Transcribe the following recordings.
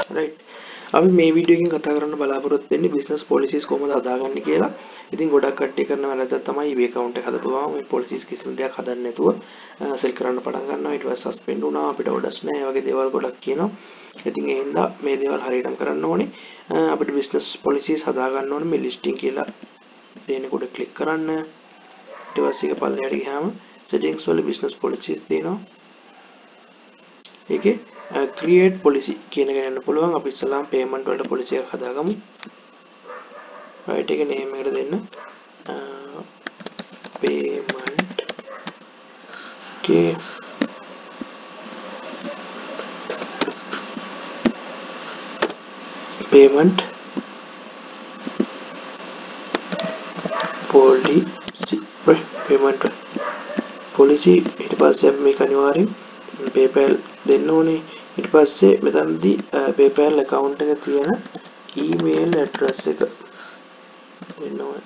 right. අපි මේ video එකෙන් කතා කරන්න බලාපොරොත්තු වෙන්නේ business policies කොහොමද හදාගන්නේ කියලා. ඉතින් ගොඩක් කට්ටිය කරන වැරද්දක් තමයි eBay account එක හදපුවාම මේ policies කිසිම දෙයක් හදන්න නැතුව sell කරන්න පටන් ගන්නවා. ඊට පස්සේ suspend වුණා අපිට orders නැහැ. ඒ වගේ දේවල් ගොඩක් කියනවා. ඉතින් ඒ හින්දා මේ දේවල් හරියටම කරන්න ඕනේ. අපිට business policies හදාගන්න ඕනේ. මේ listing කියලා දෙන කොට click කරන්න. ඊට පස්සේ ඒක පල්ලෙහාට ගියාම settings වල business policies තියෙනවා. ඒකේ create policy කියන එක ගන්න පුළුවන්. අපි ඉස්සලාම payment වලට policy එකක් හදාගමු. right එක name එකට දෙන්න payment okay payment policy payment policy ඊට පස්සේ අපි මේක අනිවාර්යෙන් PayPal දෙන්න ඕනේ. ඊට පස්සේ මෙතනදී PayPal account එක තියෙන email address එක දෙන්න ඕනේ.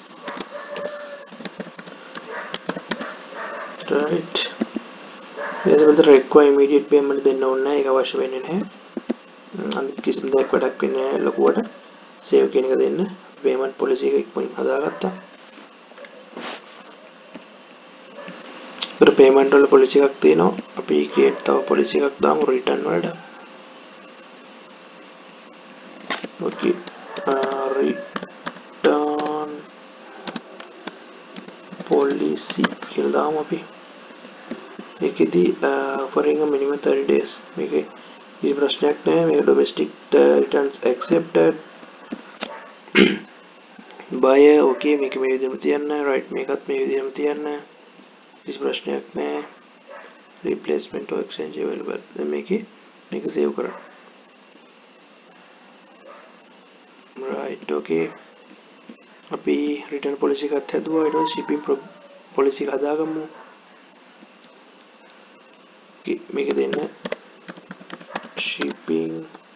right. ඊට පස්සේ require immediate payment දෙන්න ඕනේ නැහැ. ඒක අවශ්‍ය වෙන්නේ නැහැ. අනිත් කිසිම දෙයක් වැඩක් වෙන්නේ නැහැ ලොකුවට. save කියන එක දෙන්න. payment policy එක ඉක්මනින් හදාගත්තා. payment වල policy එකක් තියෙනවා. අපි create තව policy එකක් දාමු return වලට. okay return policy කියලා දාමු අපි. ඒකෙදි offering a minimum 30 days. මේකේ කිසි ප්‍රශ්නයක් නැහැ. මේක domestic returns accepted. buyer okay මේක මේ විදිහට තියන්න. right මේකත් මේ විදිහටම තියන්න. किसी प्रश्न में replacement or exchange available then make it save करा right okay अभी return policy का था दुआ इधर shipping policy का दागा मु कि make देना shipping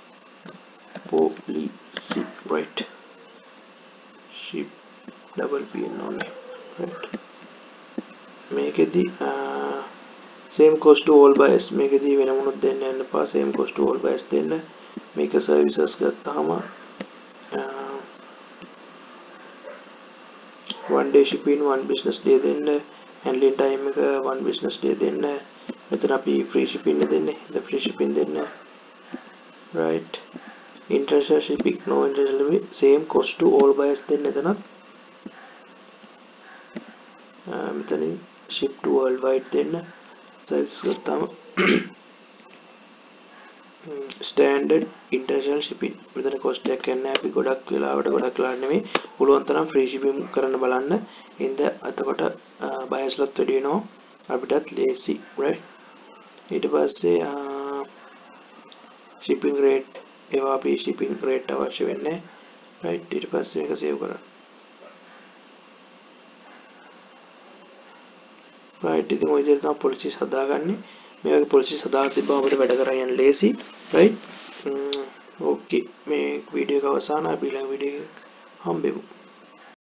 policy right ship double p only right මේකෙදි same cost to all buyers මේකෙදි වෙන මොනොත් දෙන්න යන්න එපා same cost to all buyers දෙන්න මේක services ගත්තාම one day shipping one business day දෙන්න handling time එක one business day දෙන්න මෙතන අපි free shipping දෙන්නේ the free shipping දෙන්න right international shipping no international same cost to all buyers දෙන්න එතනත් මෙතන ship to worldwide දෙන්න services ගත්තාම standard international shipping මෙතන cost එකක් යන්නේ අපි ගොඩක් වෙලාවට නෙමෙයි පුළුවන් තරම් free shipping කරන්න බලන්න ඉතින් එතකොට buyers ලත් වැඩි වෙනවා අපිටත් lazy right ඊට පස්සේ shipping rate ඒවා අපි shipping rate අවශ්‍ය වෙන්නේ right ඊට පස්සේ මේක save කරන්න right ඉතින් ඔය විදිහට තමයි policies හදාගන්නේ මේ වගේ policies හදාගන්න තිබ්බම අපිට වැඩ කරන්න යන්න ලේසි right okay මේ වීඩියෝ එක අවසాన අපි ඊළඟ වීඩියෝ එකේ හම්බෙමු